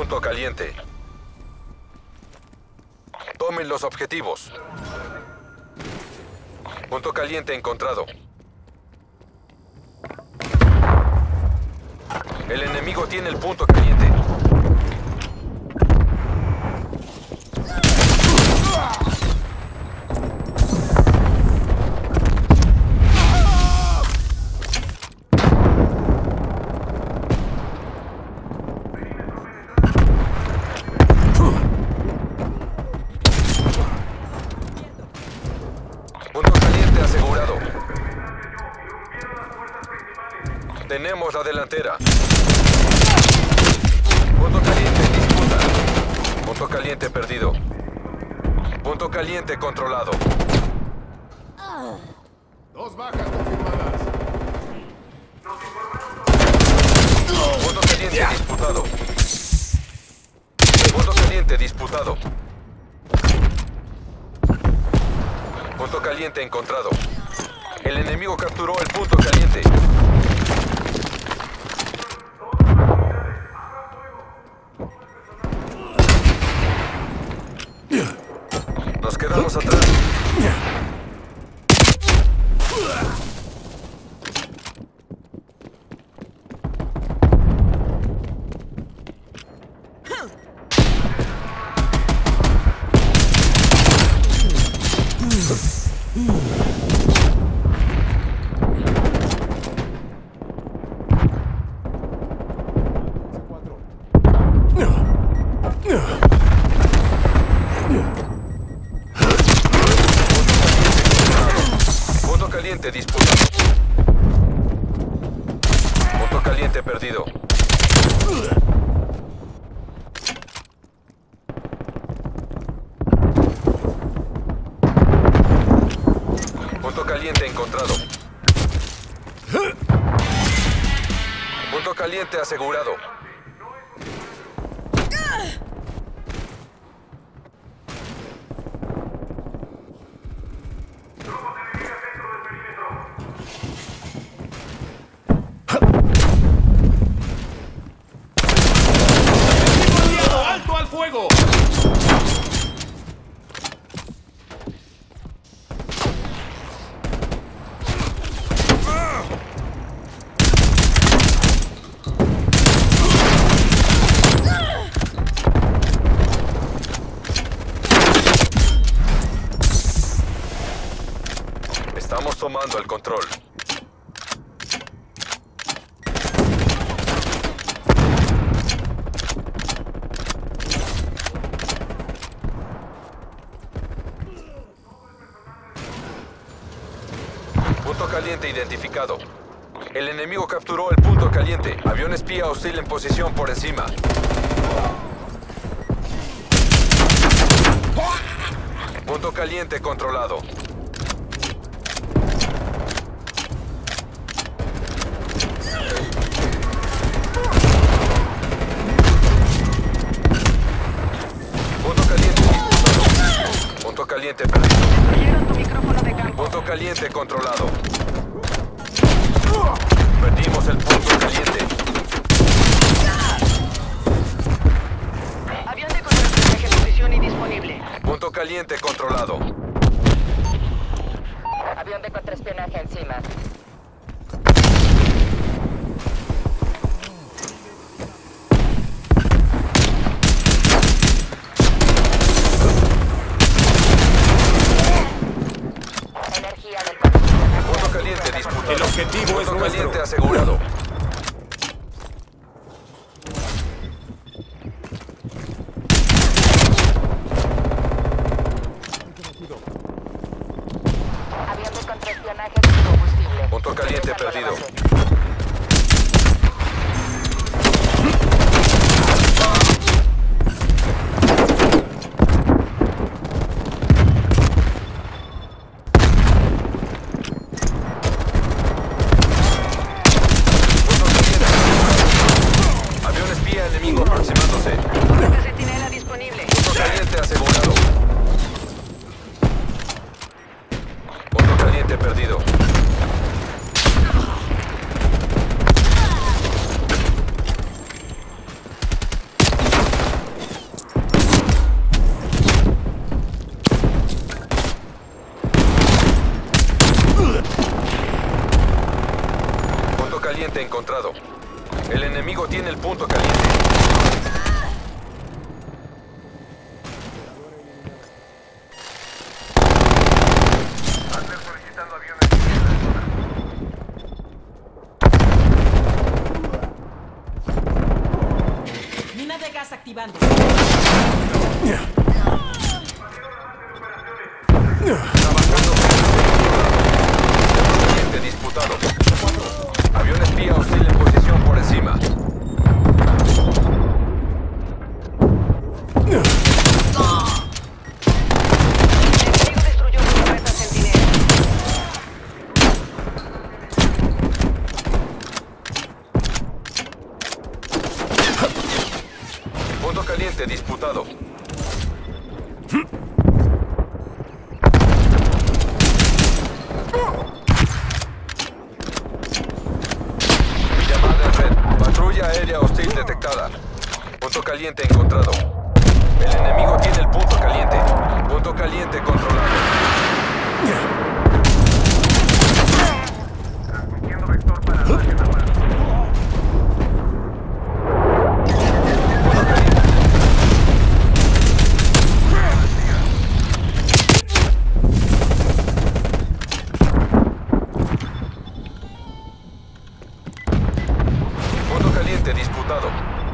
Punto caliente. Tomen los objetivos. Punto caliente encontrado. El enemigo tiene el punto caliente. Punto caliente asegurado. Tenemos la delantera. Punto caliente en disputa. Punto caliente perdido. Punto caliente controlado. Dos bajas confirmadas. Punto caliente disputado. Punto caliente disputado. Punto caliente encontrado. El enemigo capturó el punto caliente. Nos quedamos atrás. Punto caliente disputado. Punto caliente perdido. Punto caliente encontrado. Punto caliente asegurado. ¡Alto al fuego! Estamos tomando el control. Punto caliente identificado. El enemigo capturó el punto caliente. Avión espía hostil en posición por encima. Punto caliente controlado. Punto caliente disputado. Punto caliente perdido. Perdieron tu micrófono de campo. Punto caliente controlado. Perdimos el punto caliente. Avión de contraespionaje en posición y disponible. Punto caliente controlado. Avión de contraespionaje encima. Energía del Punto caliente disputado. El objetivo es Punto nuestro. caliente asegurado. Avión de contraespionaje sin combustible. Punto caliente Regresando a la perdido. base. Punto caliente asegurado. Avión espía enemigo aproximándose. Torre centinela disponible. Punto caliente asegurado. Punto caliente perdido. punto caliente. Adler solicitando aviones en la zona. Mina de gas activando. Trabajando. Caliente disputado. Avión espía hostil en posición por encima. El enemigo destruyó su torreta centinela. Punto caliente disputado. Llamada en red. Patrulla aérea hostil detectada. Punto caliente encontrado. El enemigo tiene el punto caliente. Punto caliente controlado. Transmitiendo vector para daño naval. Punto caliente. Punto caliente disputado.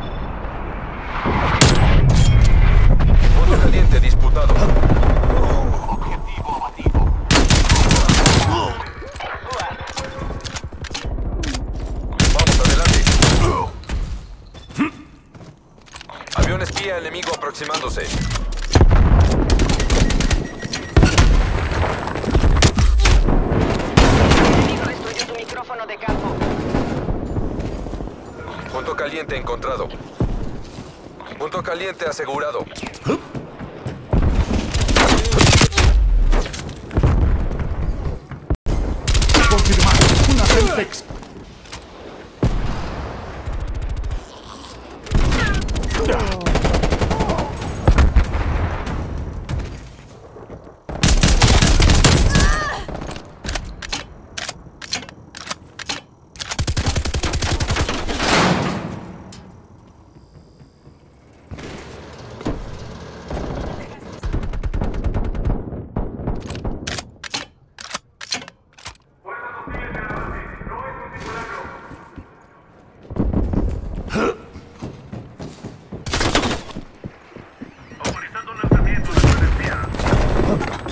Punto caliente disputado. Vamos adelante. Avión espía enemigo aproximándose. El enemigo destruyó tu micrófono de campo. Punto caliente encontrado. Punto caliente asegurado. Confirmado. Un agente Autorizando lanzamiento de avión espía.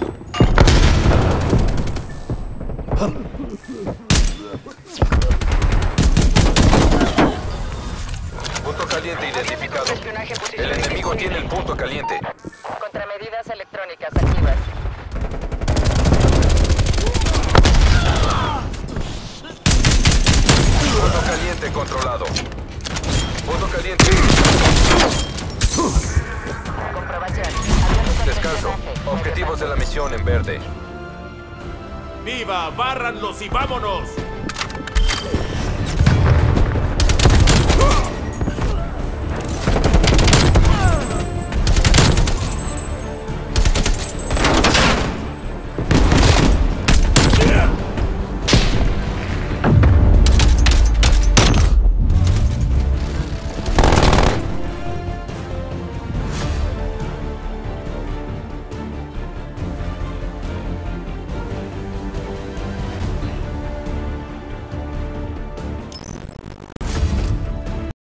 Punto caliente identificado. Espionaje en posición El enemigo disponible. tiene el punto caliente. Contramedidas electrónicas activas. Punto caliente controlado. Punto caliente. Comprobación. Avión de Descanso. contraespionaje. Objetivos de la misión en verde. ¡Viva! ¡Bárranlos y vámonos!